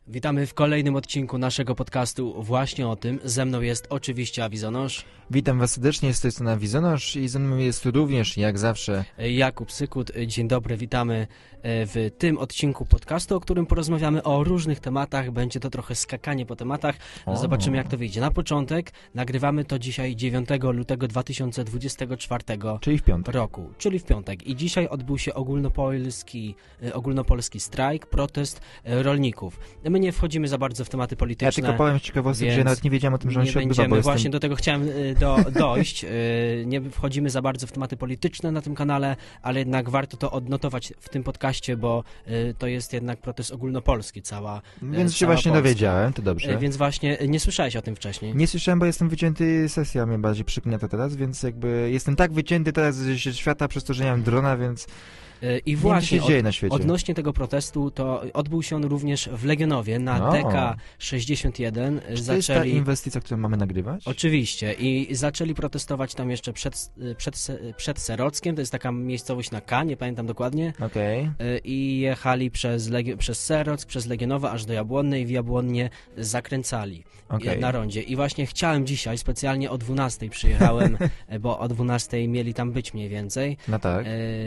Witamy w kolejnym odcinku naszego podcastu właśnie o tym. Ze mną jest oczywiście Awizonosz. Witam Was serdecznie, z tej strony Awizonosz i ze mną jest również, jak zawsze, Jakub Sykut. Dzień dobry, witamy w tym odcinku podcastu, o którym porozmawiamy o różnych tematach. Będzie to trochę skakanie po tematach. Zobaczymy, jak to wyjdzie. Na początek nagrywamy to dzisiaj 9 lutego 2024 roku, czyli w piątek. I dzisiaj odbył się ogólnopolski strajk, protest rolników. My nie wchodzimy za bardzo w tematy polityczne. Ja tylko powiem ciekawostek, że nawet nie wiedziałem o tym, że on się odbywa, bo właśnie do tego chciałem dojść. Nie wchodzimy za bardzo w tematy polityczne na tym kanale, ale jednak warto to odnotować w tym podcaście, bo to jest jednak protest ogólnopolski, Więc się właśnie Polska. Dowiedziałem, to dobrze. Więc właśnie nie słyszałeś o tym wcześniej. Nie słyszałem, bo jestem wycięty, sesja mnie bardziej przygniata teraz, więc jakby jestem tak wycięty teraz ze świata przez to, że nie mam drona, więc... I właśnie się dzieje na świecie. Odnośnie tego protestu, to odbył się on również w Legionowie na DK61. Czy to jest ta inwestycja, którą mamy nagrywać? Oczywiście. I zaczęli protestować tam jeszcze przed Serockiem. To jest taka miejscowość na K, nie pamiętam dokładnie. Okej. I jechali przez Serock, przez Legionowe aż do Jabłonnej i w Jabłonnie zakręcali na rondzie. I właśnie chciałem dzisiaj, specjalnie o 12 przyjechałem, bo o 12 mieli tam być mniej więcej. No tak.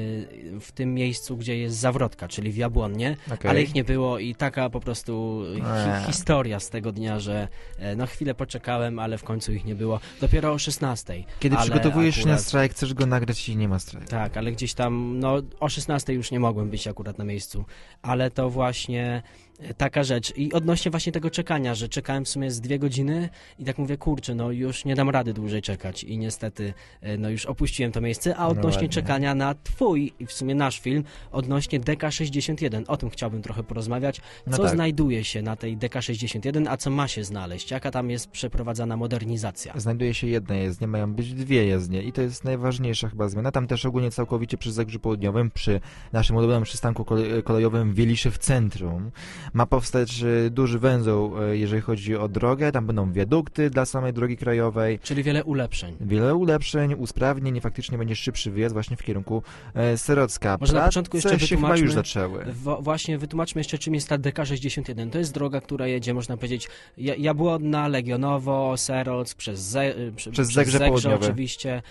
W tym miejscu, gdzie jest zawrotka, czyli w Jabłonnie, ale ich nie było i taka po prostu historia z tego dnia, że no chwilę poczekałem, ale w końcu ich nie było. Dopiero o 16. Kiedy przygotowujesz się na strajk, chcesz go nagrać i nie ma strajku. Tak, ale gdzieś tam, no o 16 już nie mogłem być akurat na miejscu, ale to właśnie taka rzecz. I odnośnie właśnie tego czekania, że czekałem w sumie z 2 godziny i tak mówię, kurczę, no już nie dam rady dłużej czekać i niestety no już opuściłem to miejsce, a odnośnie czekania na twój i w sumie nasz film, odnośnie DK61, o tym chciałbym trochę porozmawiać, co znajduje się na tej DK61, a co ma się znaleźć, jaka tam jest przeprowadzana modernizacja. Znajduje się jedna jezdnia, mają być 2 jezdnie i to jest najważniejsza chyba zmiana. Tam też ogólnie całkowicie przy Zegrzu Południowym, przy naszym ulubionym przystanku kolejowym Wieliszew Centrum, ma powstać duży węzeł, jeżeli chodzi o drogę. Tam będą wiadukty dla samej drogi krajowej. Czyli wiele ulepszeń. Wiele ulepszeń, usprawnień i faktycznie będzie szybszy wyjazd właśnie w kierunku Serocka. Może na początku jeszcze się chyba już zaczęły. Właśnie wytłumaczmy jeszcze, czym jest ta DK61. To jest droga, która jedzie, można powiedzieć, Jabłonna, Legionowo, Serock, przez Zegrze Południowe oczywiście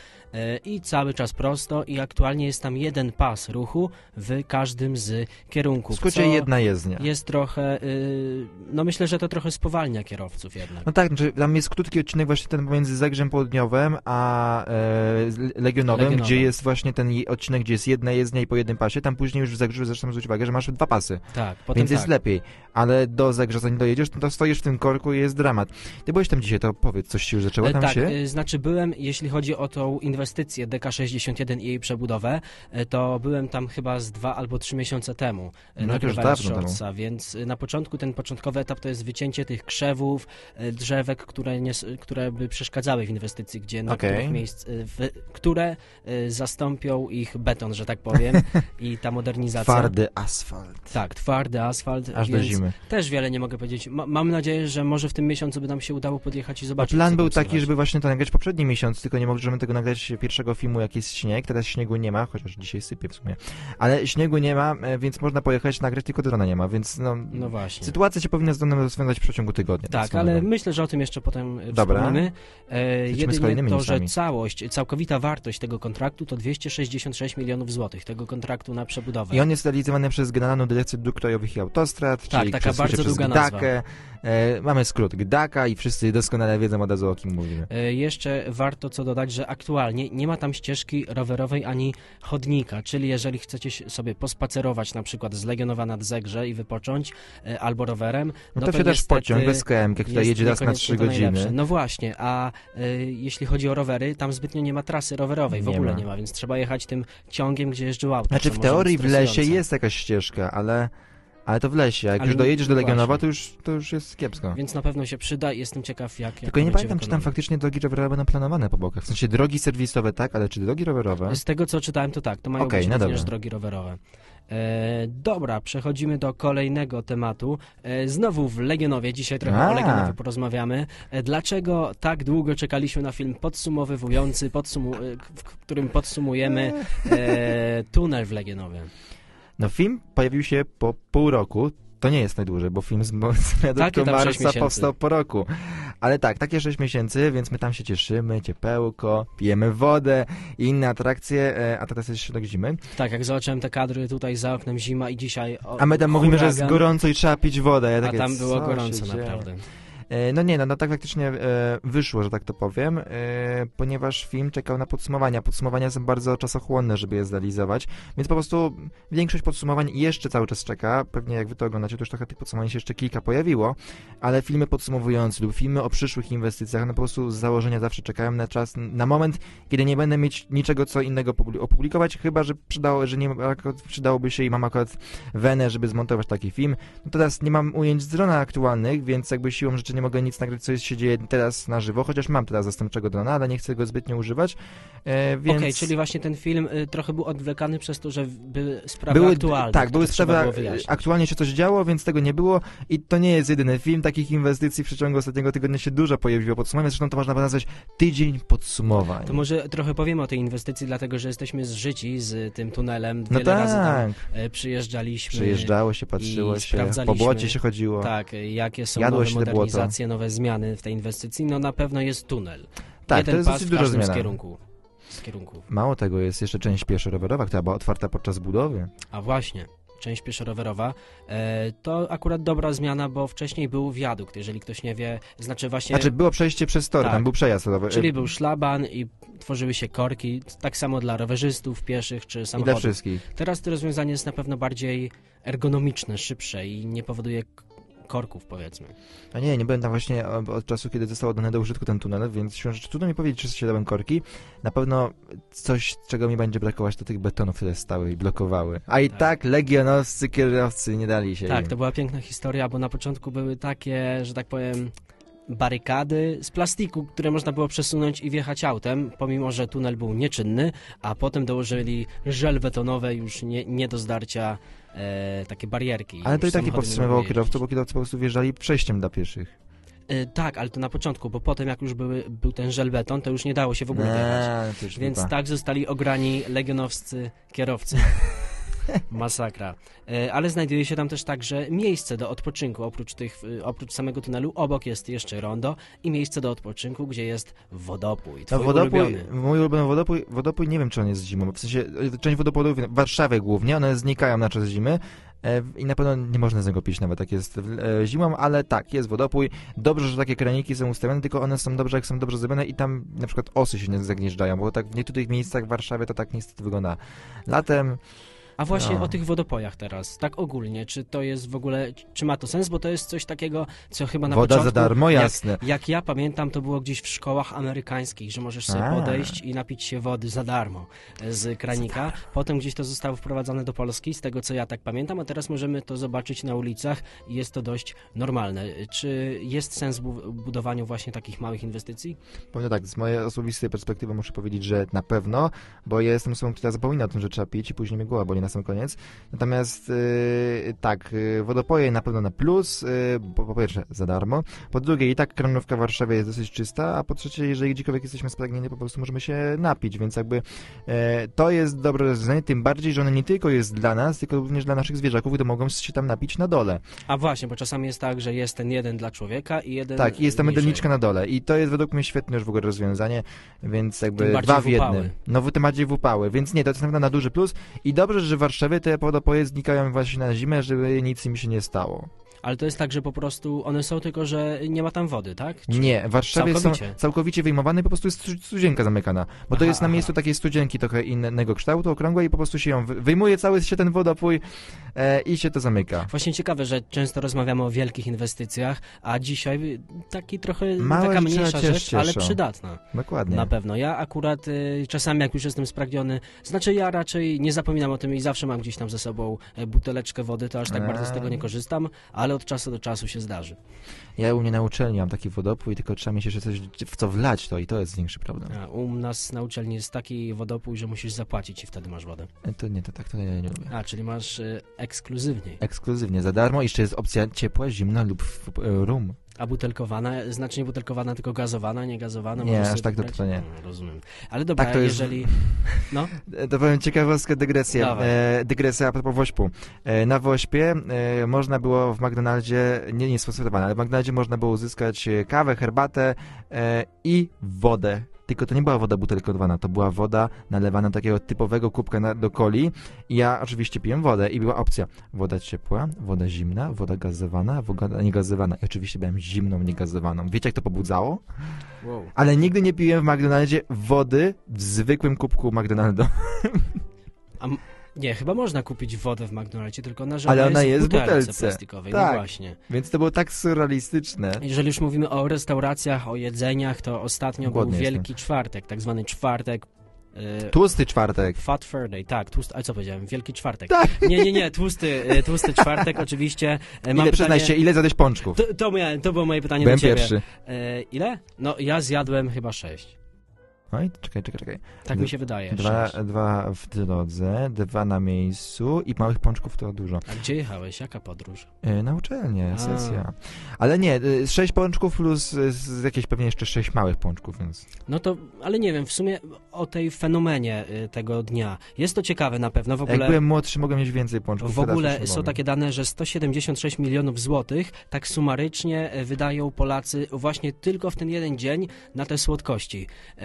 i cały czas prosto i aktualnie jest tam jeden pas ruchu w każdym z kierunków. W skrócie jedna jezdnia. Jest trochę, no myślę, że to trochę spowalnia kierowców jednak. No tak, znaczy tam jest krótki odcinek właśnie ten pomiędzy Zegrzem Południowym a Legionowym, gdzie jest właśnie ten odcinek, gdzie jest jedna jezdnia i po jednym pasie. Tam później już w Zegrzu zresztą zwróć uwagę, że masz 2 pasy. Tak, potem więc jest lepiej. Ale do Zegrza, zanim dojedziesz, to stoisz w tym korku i jest dramat. Ty byłeś tam dzisiaj, to powiedz, coś się już zaczęło tam się? Znaczy byłem, jeśli chodzi o tą inwestycję DK61 i jej przebudowę, to byłem tam chyba z 2 albo 3 miesiące temu. No to już dawno temu. Więc na początku ten początkowy etap to jest wycięcie tych krzewów, drzewek, które by przeszkadzały w inwestycji, gdzie na których miejsc, które zastąpią ich beton, że tak powiem, i ta modernizacja. Twardy asfalt. Tak, twardy asfalt. Aż do zimy. Też wiele nie mogę powiedzieć. Mam nadzieję, że może w tym miesiącu by nam się udało podjechać i zobaczyć. Plan był taki, żeby właśnie to nagrać poprzedni miesiąc, tylko nie możemy tego nagrać pierwszego filmu, jak jest śnieg. Teraz śniegu nie ma, chociaż dzisiaj sypie w sumie. Ale śniegu nie ma, więc można pojechać, nagrać, tylko drona nie ma, więc no właśnie. Sytuacja się powinna z dronem rozwiązać w przeciągu tygodnia. Tak, ale myślę, że o tym jeszcze potem wspomnimy. Jedynie to, że całkowita wartość tego kontraktu to 266 milionów złotych, tego kontraktu na przebudowę. I on jest realizowany przez Generalną Dyrekcję Dróg Krajowych i Autostrad, tak, czyli taka bardzo długa nazwa. Mamy skrót GDAKA i wszyscy doskonale wiedzą od razu, o kim mówimy. Jeszcze warto co dodać, że aktualnie nie ma tam ścieżki rowerowej ani chodnika, czyli jeżeli chcecie sobie pospacerować na przykład z Legionowa nad Zegrze i wypocząć, albo rowerem, no to wsiadasz w pociąg bez KM, który jedzie raz na 3 godziny. No właśnie, a jeśli chodzi o rowery, tam zbytnio nie ma trasy rowerowej, w ogóle nie ma, więc trzeba jechać tym ciągiem, gdzie jeżdżą auta. Znaczy w teorii w lesie jest jakaś ścieżka, ale to w lesie, jak już dojedziesz do Legionowa, to już jest kiepsko. Więc na pewno się przyda i jestem ciekaw, jak tylko nie pamiętam, czy tam faktycznie drogi rowerowe będą planowane po bokach. W sensie drogi serwisowe, tak, ale czy drogi rowerowe? Z tego, co czytałem, to tak, to mają być również drogi rowerowe. Dobra, przechodzimy do kolejnego tematu. Znowu w Legionowie, dzisiaj trochę o Legionowie porozmawiamy. Dlaczego tak długo czekaliśmy na film podsumowywujący, w którym podsumujemy tunel w Legionowie? No film pojawił się po pół roku, to nie jest najdłużej, bo film z Takie tam 6 marca miesięcy. powstał po roku. Ale tak, takie 6 miesięcy, więc my tam się cieszymy, ciepełko, pijemy wodę i inne atrakcje, a teraz jest środek zimy. Tak, jak zobaczyłem te kadry tutaj za oknem zima i dzisiaj A my tam mówimy, że jest huragan, gorąco i trzeba pić wodę. Ja a takie, tam było co gorąco się dzieje? naprawdę. No tak faktycznie wyszło, że tak to powiem, ponieważ film czekał na podsumowania. Podsumowania są bardzo czasochłonne, żeby je zrealizować, więc po prostu większość podsumowań jeszcze cały czas czeka. Pewnie jak wy to oglądacie, to już trochę tych podsumowań się jeszcze kilka pojawiło, ale filmy podsumowujące lub filmy o przyszłych inwestycjach, no po prostu z założenia zawsze czekają na czas, na moment, kiedy nie będę mieć niczego co innego opublikować, chyba, że przydałoby się i mam akurat wenę, żeby zmontować taki film. No teraz nie mam ujęć z drona aktualnych, więc jakby siłą rzeczy nie mogę nic nagrać, co się dzieje teraz na żywo, chociaż mam teraz zastępczego drona, ale nie chcę go zbytnio używać, więc... Okej, czyli właśnie ten film trochę był odwlekany przez to, że były sprawy aktualne. Tak, były trzeba sprawy, było wyjaśnić. aktualnie się coś działo, więc tego nie było i to nie jest jedyny film. Takich inwestycji w przeciągu ostatniego tygodnia się dużo pojawiło podsumowań, zresztą to można nazwać tydzień podsumowań. To może trochę powiemy o tej inwestycji, dlatego że jesteśmy zżyci z tym tunelem. No Wiele razy tam tak, przyjeżdżaliśmy. przejeżdżało się, patrzyło i się, po sprawdzaliśmy, błocie się chodziło. Tak, jakie są Jadło nowe się te błoto. modernizacje, nowe zmiany w tej inwestycji. No na pewno jest tunel. Tak, Jeden to jest pas dosyć w duża każdym zmiana. z kierunków. Mało tego, jest jeszcze część pieszo-rowerowa, która była otwarta podczas budowy. A właśnie, część pieszo-rowerowa, to akurat dobra zmiana, bo wcześniej był wiadukt, jeżeli ktoś nie wie, znaczy właśnie... Znaczy było przejście przez tory, Tak. tam był przejazd rowerowy. Czyli był szlaban i tworzyły się korki, tak samo dla rowerzystów, pieszych czy I dla samochodów. wszystkich. Teraz to rozwiązanie jest na pewno bardziej ergonomiczne, szybsze i nie powoduje korków, powiedzmy. A nie byłem tam właśnie od czasu, kiedy został oddany do użytku ten tunel, więc siłą rzeczy trudno mi powiedzieć, czy się dałem korki. Na pewno coś, czego mi będzie brakować, to tych betonów, które stały i blokowały. A i tak legionowscy kierowcy nie dali się Tak, im. to była piękna historia, bo na początku były takie, że tak powiem, barykady z plastiku, które można było przesunąć i wjechać autem, pomimo że tunel był nieczynny, a potem dołożyli żel betonowe, już nie do zdarcia, takie barierki. Ale to Już i tak nie samochody powstrzymywało mogły kierowców, jeździć. bo kierowcy po prostu wjeżdżali przejściem dla pieszych. Tak, ale to na początku, bo potem jak już był ten żel beton, to już nie dało się w ogóle wjechać. To już Więc lipa. tak zostali ograni legionowscy kierowcy. Masakra. Ale znajduje się tam też także miejsce do odpoczynku. Oprócz samego tunelu, obok jest jeszcze rondo i miejsce do odpoczynku, gdzie jest wodopój. Twój ulubiony. mój ulubiony wodopój, nie wiem, czy on jest zimą. W sensie, część wodopojów w Warszawie głównie, one znikają na czas zimy. I na pewno nie można z niego pić, nawet jak jest zimą, ale tak, jest wodopój. Dobrze, że takie kraniki są ustawione, tylko one są dobrze, jak są dobrze zrobione i tam na przykład osy się nie zagnieżdżają, bo tak w niektórych miejscach w Warszawie to tak niestety wygląda. Latem... A właśnie No. o tych wodopojach teraz, tak ogólnie, czy to jest w ogóle, czy ma to sens, bo to jest coś takiego, co chyba na Woda początku... za darmo, jasne. Jak ja pamiętam, to było gdzieś w szkołach amerykańskich, że możesz sobie podejść i napić się wody za darmo z kranika. Potem gdzieś to zostało wprowadzone do Polski, z tego co ja tak pamiętam, a teraz możemy to zobaczyć na ulicach i jest to dość normalne. Czy jest sens w budowaniu właśnie takich małych inwestycji? Powiem tak, z mojej osobistej perspektywy muszę powiedzieć, że na pewno, bo ja jestem osobą, która zapomina o tym, że trzeba pić i później mnie głowa boli na sam koniec. Natomiast wodopoje na pewno na plus, bo po pierwsze za darmo, po drugie i tak kranówka w Warszawie jest dosyć czysta, a po trzecie, jeżeli gdziekolwiek jesteśmy spragnieni, po prostu możemy się napić, więc jakby to jest dobre rozwiązanie, tym bardziej, że ono nie tylko jest dla nas, tylko również dla naszych zwierzaków, które mogą się tam napić na dole. A właśnie, bo czasami jest tak, że jest ten jeden dla człowieka i jeden... Tak, i jest ta mniejszy. mydelniczka na dole i to jest według mnie świetne już w ogóle rozwiązanie, więc jakby Tym bardziej dwa w jednym. upały. No tym bardziej w upały, więc nie, to jest na duży plus i dobrze, że w Warszawie te wodopoje znikają właśnie na zimę, żeby nic im się nie stało. Ale to jest tak, że po prostu one są, tylko że nie ma tam wody, tak? Czy... Nie, w Warszawie całkowicie? są całkowicie wyjmowane i po prostu jest studzienka zamykana. Bo to jest na miejscu takiej studzienki trochę innego kształtu, okrągłej i po prostu się ją wyjmuje cały się ten wodopój i się to zamyka. Właśnie ciekawe, że często rozmawiamy o wielkich inwestycjach, a dzisiaj taki trochę Małe taka rzeczy mniejsza też rzecz, ale cieszą. przydatna. Dokładnie. Na pewno. Ja akurat czasami jak już jestem spragniony, znaczy ja raczej nie zapominam o tym i zawsze mam gdzieś tam ze sobą buteleczkę wody, to aż tak bardzo z tego nie korzystam, ale od czasu do czasu się zdarzy. Ja u mnie na uczelni mam taki wodopój, tylko trzeba mieć jeszcze coś w co wlać to i to jest większy problem. A u nas na uczelni jest taki wodopój, że musisz zapłacić i wtedy masz wodę. To nie, to ja nie lubię. A, czyli masz ekskluzywniej. Ekskluzywnie, za darmo. Jeszcze jest opcja ciepła, zimna lub rum. A butelkowana, znaczy nie butelkowana, tylko gazowana, nie gazowana? Nie, Możesz aż sobie tak wybrać? to nie. Rozumiem. Ale dobra, Tak, to jest- jeżeli... No, To powiem ciekawostkę, dygresję. Dawaj. Dygresja a propos Wośpu. Na Wośpie można było w McDonaldzie, nie sponsorowano, ale w McDonaldzie można było uzyskać kawę, herbatę i wodę. Tylko to nie była woda butelkowana, to była woda nalewana do takiego typowego kubka do coli i ja oczywiście piłem wodę i była opcja woda ciepła, woda zimna, woda gazowana, woda niegazowana. I oczywiście byłem zimną, niegazowaną. Wiecie, jak to pobudzało? wow. Ale nigdy nie piłem w McDonaldzie wody w zwykłym kubku McDonaldu. Nie, chyba można kupić wodę w McDonaldzie, tylko ona, że Ale ona w jest w butelce butelce. plastikowej. Tak. No właśnie. Więc to było tak surrealistyczne. Jeżeli już mówimy o restauracjach, o jedzeniach, to ostatnio Głodny był jestem. Wielki Czwartek, tak zwany czwartek. Tłusty czwartek. Fat Friday, tak, tłusty, a co powiedziałem? Wielki Czwartek. Tak. Nie, tłusty czwartek oczywiście. Ile, przyznaj się, ile zjadłeś pączków? To było moje pytanie Byłem do ciebie. pierwszy. Ile? No, ja zjadłem chyba 6. Oj, czekaj. Tak mi się wydaje. Dwa 6. w drodze, 2 na miejscu i małych pączków to dużo. A gdzie jechałeś? Jaka podróż? Na uczelnię, A. sesja. Ale nie, 6 pączków plus jakieś pewnie jeszcze 6 małych pączków, więc... No to, ale nie wiem, w sumie o tej fenomenie tego dnia. Jest to ciekawe na pewno. W ogóle... Jak byłem młodszy, mogłem mieć więcej pączków. W ogóle teraz już nie są mogę. takie dane, że 176 milionów złotych tak sumarycznie wydają Polacy właśnie tylko w ten jeden dzień na te słodkości.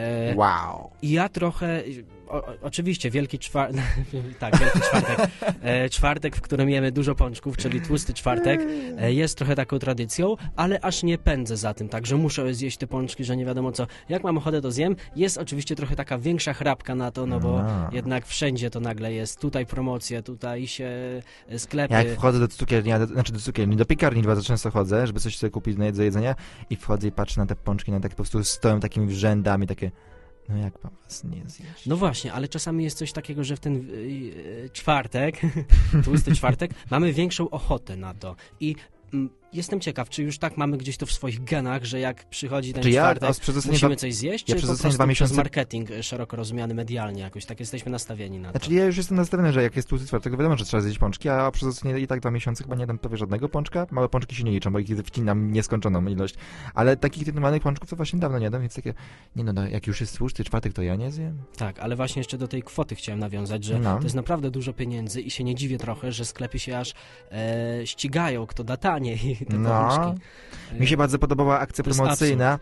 Wow. I ja trochę, oczywiście Wielki Czwartek, tak, Wielki Czwartek, czwartek, w którym jemy dużo pączków, czyli tłusty czwartek, jest trochę taką tradycją, ale aż nie pędzę za tym, tak, że muszę zjeść te pączki, że nie wiadomo co. Jak mam ochotę, to zjem. Jest oczywiście trochę taka większa chrapka na to, no bo jednak wszędzie to nagle jest. Tutaj promocje, tutaj się sklepy. Jak wchodzę do cukierni, do piekarni bardzo często chodzę, żeby coś sobie kupić do jedzenia i wchodzę i patrzę na te pączki, na tak po prostu stoją takimi rzędami, takie, no jak mam was nie zjeść? No właśnie, ale czasami jest coś takiego, że w ten czwartek, tłusty czwartek, mamy większą ochotę na to i jestem ciekaw, czy już tak mamy gdzieś to w swoich genach, że jak przychodzi ten czwartek, musimy coś zjeść, czy po prostu 2 miesiące... przez marketing szeroko rozumiany medialnie jakoś, tak jesteśmy nastawieni na to. Znaczy ja już jestem nastawiony, że jak jest tłusty czwartek, to wiadomo, że trzeba zjeść pączki, a przez ostatnie i tak 2 miesiące chyba nie dam prawie żadnego pączka. Małe pączki się nie liczą, bo ich wcinam nieskończoną ilość. Ale takich normalnych pączków to właśnie dawno nie dam, więc takie, jak już jest tłusty czwartek, to ja nie zjem. Tak, ale właśnie jeszcze do tej kwoty chciałem nawiązać, że to jest naprawdę dużo pieniędzy i się nie dziwię trochę, że sklepy się aż ścigają, kto da taniej te pączki. Mi się bardzo podobała akcja promocyjna,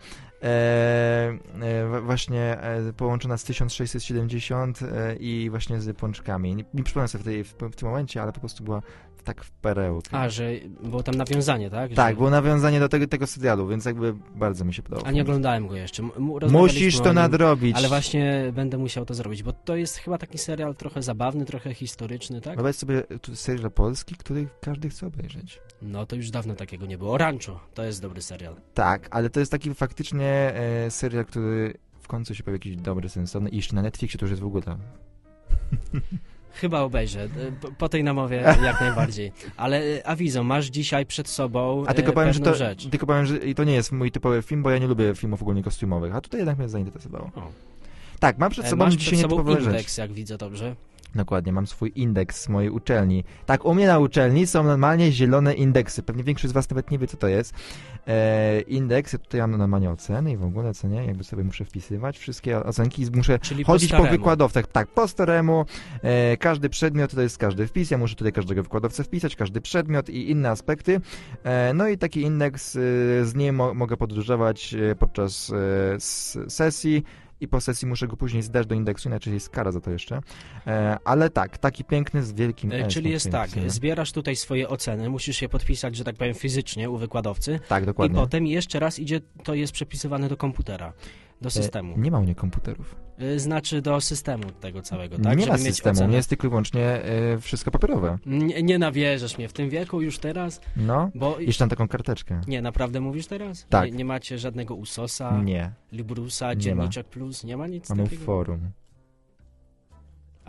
właśnie połączona z 1670 i właśnie z pączkami. Nie przypomnę sobie w tym momencie, ale po prostu była tak w perełkę. A, że było tam nawiązanie, tak? Tak, było nawiązanie do tego serialu, więc jakby bardzo mi się podobało. A nie oglądałem go jeszcze. Musisz to nadrobić. Ale właśnie będę musiał to zrobić, bo to jest chyba taki serial trochę zabawny, trochę historyczny, tak? Wyobraź sobie serial polski, który każdy chce obejrzeć. No to już dawno takiego nie było. Rancho, to jest dobry serial. Tak, ale to jest taki faktycznie serial, który w końcu się pojawi jakiś dobry, sensowny i jeszcze na Netflixie to już jest w ogóle tam. Chyba obejrzę, po tej namowie jak najbardziej. Ale awizo, masz dzisiaj przed sobą pewną rzecz. Tylko powiem, że to nie jest mój typowy film, bo ja nie lubię filmów ogólnie kostiumowych, a tutaj jednak mnie zainteresowało. Tak, mam przed sobą dzisiaj nietypowe rzeczy. Indeks, jak widzę, dobrze? Dokładnie, mam swój indeks z mojej uczelni. Tak, u mnie na uczelni są normalnie zielone indeksy. Pewnie większość z was nawet nie wie, co to jest. Indeks, ja tutaj mam normalnie oceny i w ogóle, co nie, jakby sobie muszę wpisywać wszystkie ocenki i muszę chodzić po wykładowcach. Tak, po staremu. Każdy przedmiot to jest każdy wpis. Ja muszę tutaj każdego wykładowcę wpisać, każdy przedmiot i inne aspekty. No i taki indeks, z nim mogę podróżować podczas sesji. I po sesji muszę go później zdać do indeksu, inaczej jest kara za to jeszcze. Ale tak, taki piękny z wielkim S. Czyli jest tak, zbierasz tutaj swoje oceny, musisz je podpisać, że tak powiem, fizycznie u wykładowcy. Tak, dokładnie. I potem jeszcze raz to jest przepisywane do komputera, do systemu. Nie ma u mnie komputerów. Znaczy do systemu tego całego, tak? Nie ma systemu, nie jest tylko i wyłącznie wszystko papierowe. Nie nawierzasz mnie w tym wieku już teraz? No, jeszcze mam taką karteczkę. Nie, naprawdę mówisz teraz? Tak. Nie macie żadnego USOS-a? Nie. Librusa, Dzienniczek Plus? Nie ma nic Mamy takiego? forum. A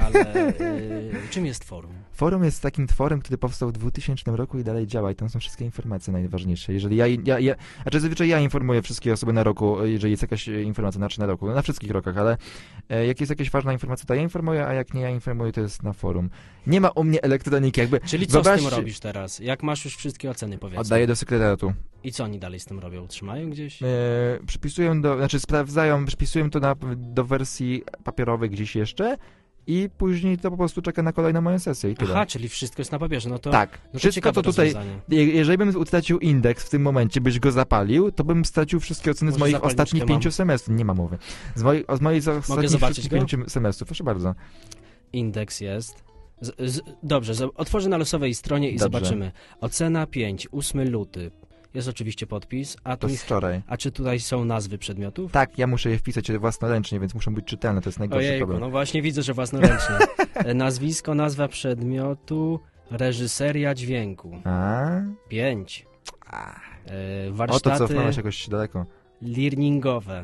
ale czym jest forum? Forum jest takim tworem, który powstał w 2000 roku i dalej działa i tam są wszystkie informacje najważniejsze. Jeżeli znaczy zazwyczaj ja informuję wszystkie osoby na roku, jeżeli jest jakaś informacja, znaczy na roku, na wszystkich rokach, ale jak jest jakaś ważna informacja, to ja informuję, a jak nie ja informuję, to jest na forum. Nie ma u mnie elektroniki, jakby... Czyli co z tym robisz teraz? Jak masz już wszystkie oceny, powiedzmy? Oddaję do sekretariatu. I co oni dalej z tym robią? Trzymają gdzieś? Sprawdzają, przypisują to do wersji papierowej gdzieś jeszcze i później to po prostu czeka na kolejną moją sesję i tyle. Aha, czyli wszystko jest na papierze, no to... Tak, no wszystko to tutaj, jeżeli bym utracił indeks w tym momencie, byś go zapalił, to bym stracił wszystkie oceny z moich ostatnich 5 semestrów. Nie ma mowy. Z moich ostatnich 5 semestrów, proszę bardzo. Indeks jest... Dobrze, otworzę na losowej stronie i zobaczymy. Ocena 5, 8 luty. Jest oczywiście podpis. To jest wczoraj. A czy tutaj są nazwy przedmiotów? Tak, ja muszę je wpisać własnoręcznie, więc muszą być czytelne, to jest najgorszy problem. No właśnie widzę, że własnoręcznie. Nazwisko, nazwa przedmiotu, reżyseria dźwięku. 5. Warsztaty... O, to cofnąłeś jakoś daleko. Learningowe.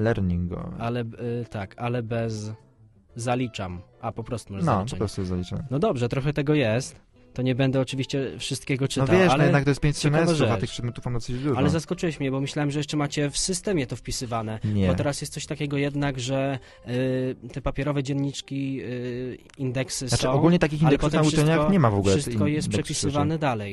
Ale bez... Zaliczam. Po prostu może zaliczenie. Po prostu zaliczam. No dobrze, trochę tego jest. To nie będę oczywiście wszystkiego czytał, no wiesz, ale... jednak to jest 5 semestrów, a tych przedmiotów mam dosyć dużo. Ale zaskoczyłeś mnie, bo myślałem, że jeszcze macie w systemie to wpisywane. Nie. Bo teraz jest coś takiego jednak, że te papierowe dzienniczki, indeksy są... Ogólnie takich indeksów na uczelniach nie ma w ogóle. Wszystko jest przepisywane dalej.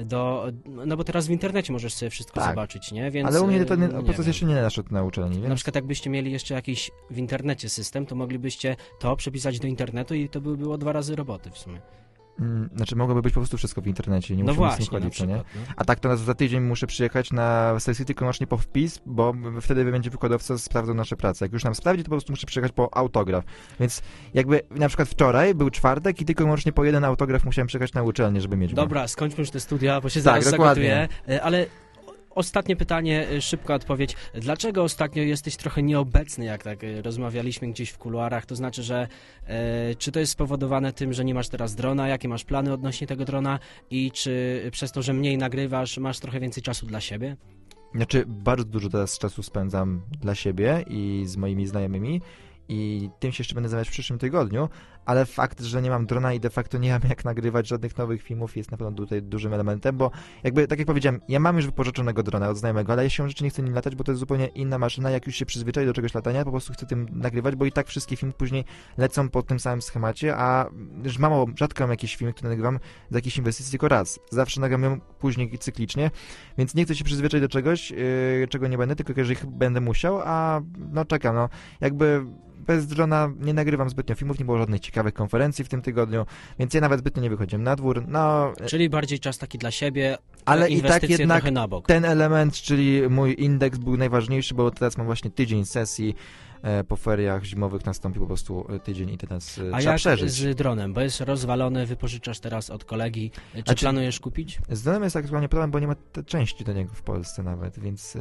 No bo teraz w internecie możesz sobie wszystko zobaczyć, nie? Więc, ale u mnie to proces jeszcze nie naszedł na uczelni. Więc... Na przykład jakbyście mieli jeszcze jakiś w internecie system, to moglibyście to przepisać do internetu i to by było 2 razy roboty w sumie. Znaczy mogłoby być po prostu wszystko w internecie, nie musimy z tym chodzić, co nie? No. A tak to za tydzień muszę przyjechać na sesję tylko wyłącznie po wpis, bo wtedy będzie wykładowca sprawdzał nasze prace. Jak już nam sprawdzi, to po prostu muszę przyjechać po autograf. Więc jakby na przykład wczoraj był czwartek i tylko wyłącznie po 1 autograf musiałem przyjechać na uczelnię, żeby mieć go. Dobra, skończmy już te studia, bo się zaraz zagotuję. Ale ostatnie pytanie, szybka odpowiedź. Dlaczego ostatnio jesteś trochę nieobecny, jak tak rozmawialiśmy gdzieś w kuluarach? To znaczy, że czy to jest spowodowane tym, że nie masz teraz drona? Jakie masz plany odnośnie tego drona? I czy przez to, że mniej nagrywasz, masz trochę więcej czasu dla siebie? Znaczy, bardzo dużo teraz czasu spędzam dla siebie i z moimi znajomymi. I tym się jeszcze będę zajmować w przyszłym tygodniu, ale fakt, że nie mam drona i de facto nie mam jak nagrywać żadnych nowych filmów jest na pewno tutaj dużym elementem, bo jakby, tak jak powiedziałem, ja mam już wypożyczonego drona od znajomego, ale ja się rzeczy nie chcę nim latać, bo to jest zupełnie inna maszyna, jak już się przyzwyczai do czegoś latania, po prostu chcę tym nagrywać, bo i tak wszystkie filmy później lecą po tym samym schemacie, a już rzadko mam jakieś filmy, które nagrywam z jakiejś inwestycji tylko raz. Zawsze nagram ją później cyklicznie, więc nie chcę się przyzwyczaić do czegoś, czego nie będę, tylko jeżeli będę musiał, a no czekam, no jakby bez drona nie nagrywam zbytnio filmów, nie było żadnych ciekawych konferencji w tym tygodniu, więc ja nawet zbytnio nie wychodziłem na dwór. Czyli bardziej czas taki dla siebie, ale i tak jednak trochę na bok. Ten element, czyli mój indeks był najważniejszy, bo teraz mam właśnie tydzień sesji, po feriach zimowych nastąpi po prostu tydzień i teraz trzeba przeżyć. A jak z dronem? Bo jest rozwalony, wypożyczasz teraz od kolegi. Czy planujesz kupić? Z dronem jest aktualnie problem, bo nie ma części do niego w Polsce nawet, więc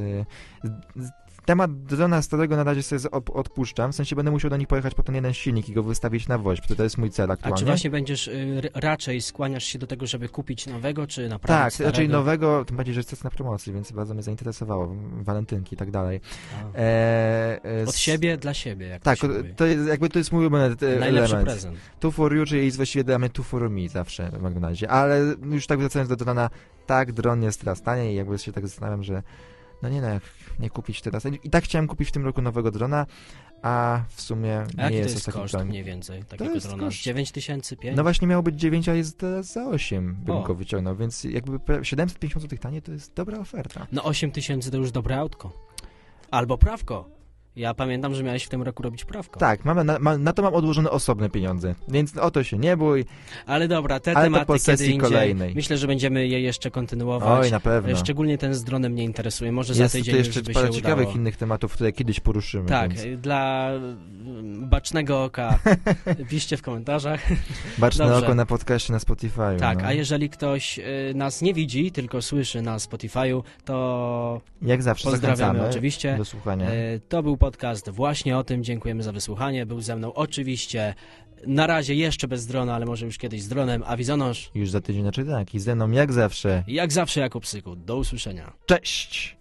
temat drona starego na razie sobie odpuszczam, w sensie będę musiał do nich pojechać po ten jeden silnik i go wystawić na woźb, to jest mój cel aktualnie. A czy właśnie będziesz raczej skłaniasz się do tego, żeby kupić nowego, czy naprawić starego? Raczej nowego, tym bardziej, że jest na promocji, więc bardzo mnie zainteresowało, walentynki i tak dalej. Od siebie dla siebie, jak tak, to jest mój ulubiony najlepszy element. prezent. Two for you, czyli jest właściwie dla mnie two for me zawsze w McDonaldzie, ale już tak wracając do drona, tak, dron jest teraz taniej i jakby się tak zastanawiam, że jak nie kupić teraz. I tak chciałem kupić w tym roku nowego drona, a w sumie nie jest to taki koszt mniej więcej takiego drona? 9 tysięcy, 5? No właśnie miało być 9, a jest teraz za 8 bym go wyciągnął, więc jakby 750 zł taniej to jest dobra oferta. No 8 tysięcy to już dobre autko. Albo prawko. Ja pamiętam, że miałeś w tym roku robić prawko. Tak, na to mam odłożone osobne pieniądze, więc o to się nie bój. Ale dobra, te tematy po sesji kiedy indziej. Kolejnej. Myślę, że będziemy je jeszcze kontynuować. Oj, na pewno. Szczególnie ten z dronem mnie interesuje. Może jest za tydzień jeszcze już by parę się ciekawych udało. innych tematów, które kiedyś poruszymy. Tak, więc... dla bacznego oka piszcie w komentarzach. Baczne oko na podcaście na Spotify. Tak, a jeżeli ktoś nas nie widzi, tylko słyszy na Spotify'u, to jak zawsze pozdrawiamy oczywiście. Do słuchania. To był podcast właśnie o tym. Dziękujemy za wysłuchanie. Był ze mną oczywiście na razie jeszcze bez drona, ale może już kiedyś z dronem, Awizonosz. Już za tydzień, znaczy tak, i ze mną jak zawsze. Jak zawsze Jakub Syku. Do usłyszenia. Cześć!